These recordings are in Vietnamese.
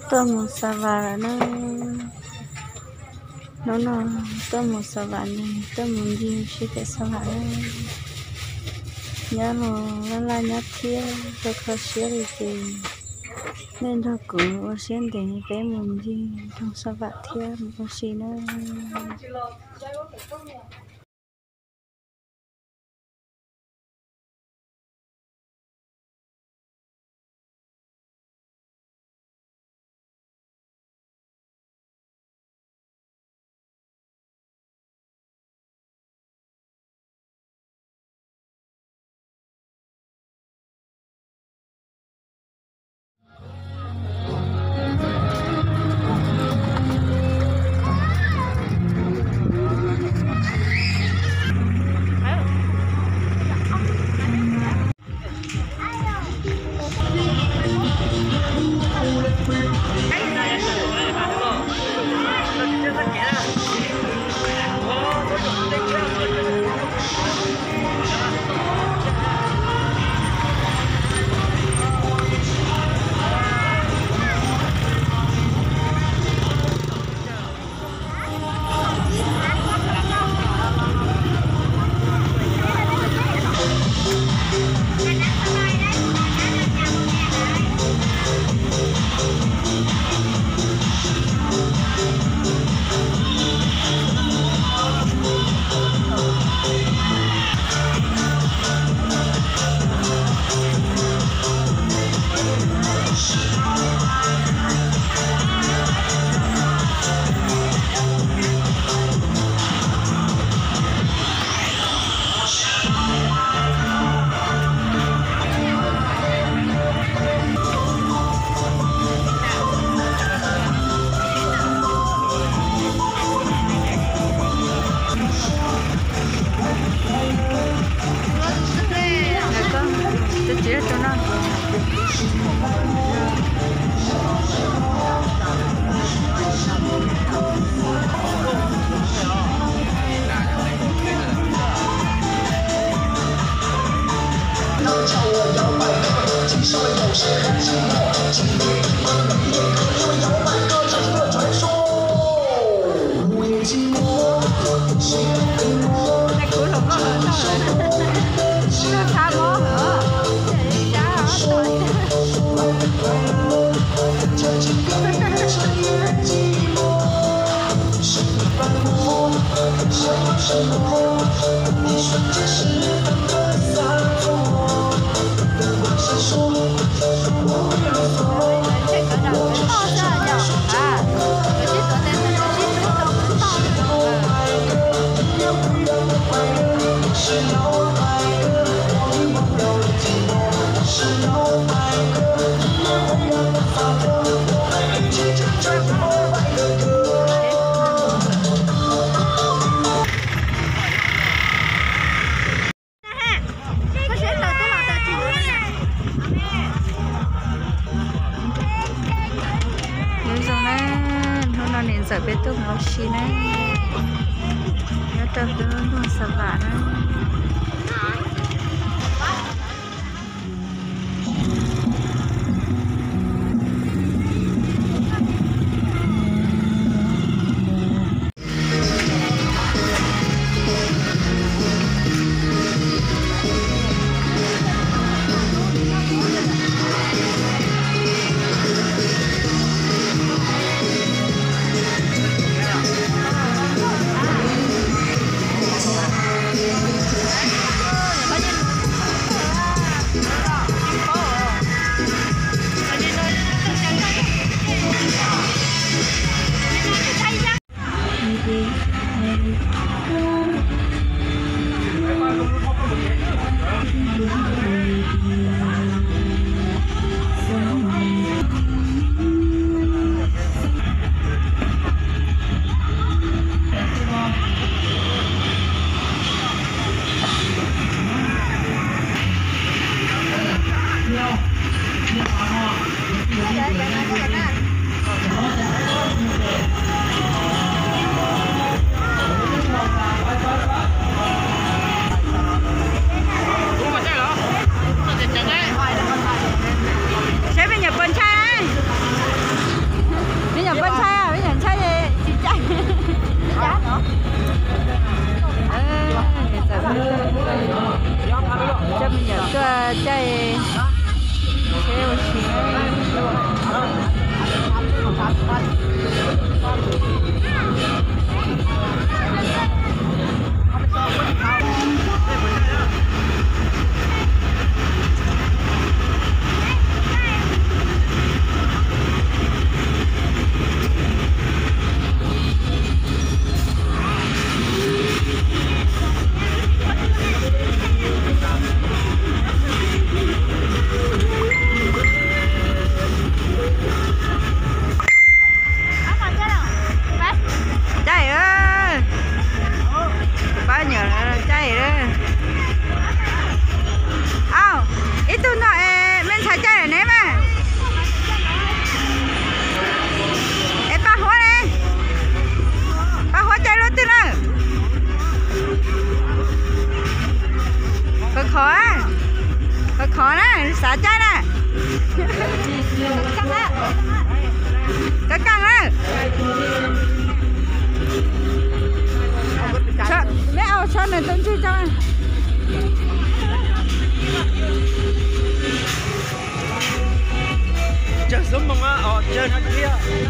tôm một sa vả nó tôm một sa vả này tôm một gì chỉ cái sa vả nhớ nó là nhớ thiê cho khó xíu thì nên nó cũng xuyên để cái một gì trong sa vả thiê một xí nữa. Sợ biết tôi một xí này nhớ tập tôi luôn sợ vả này. xả trái nè. Cái căng á. Lấy ao cho này tôi chưa cho. Chơi sớm mong á, chơi nó kia.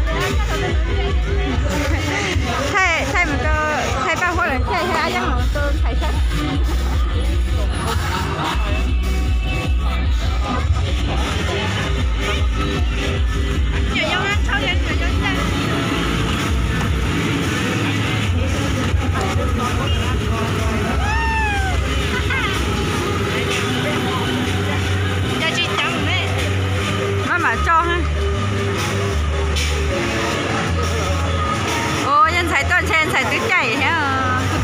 Thay mà tôi thay bao hoa là chơi hay ai chẳng mà tôi thay sách. Mà cho ha. Ô, nhân xài tuần trên xài tứ chảy hả?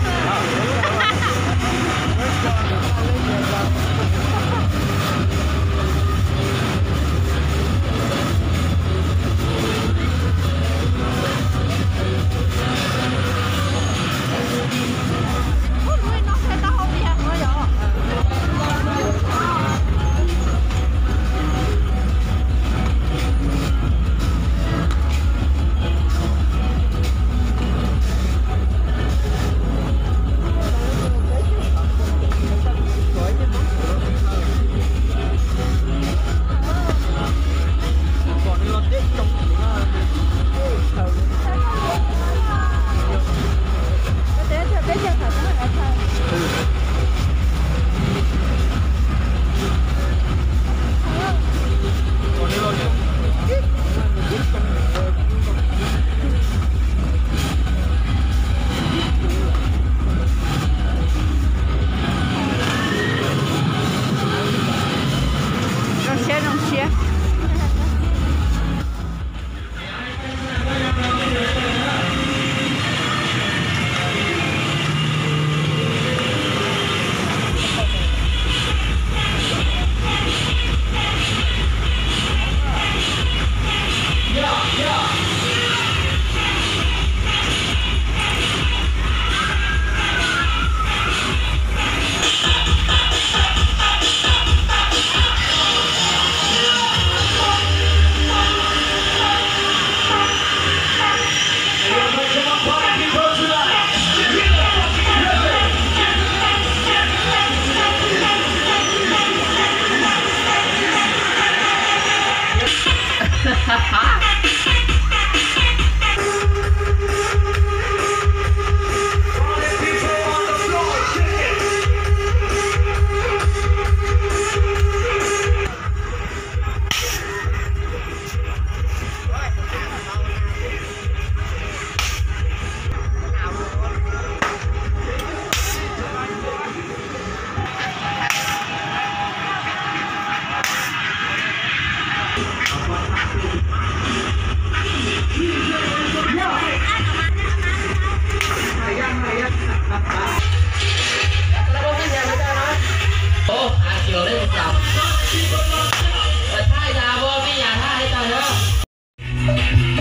chiều đấy một chồng. Rồi thay nhà vô cái nhà thay cho nữa.